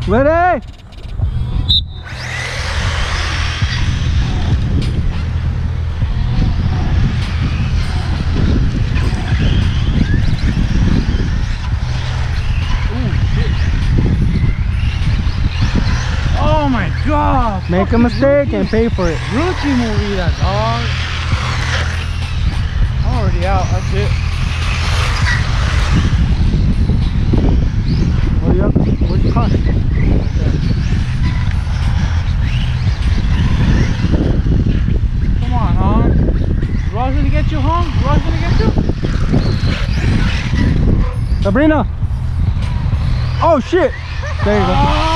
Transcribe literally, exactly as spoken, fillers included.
Ready? Oh my god! Make a mistake and pay for it. Rookie movie, that dog. I'm already out. That's it. Hurry up. Where's your car? Come on, hon. Ross gonna get you, hon? Ross gonna get you? Sabrina. Oh shit. There you go.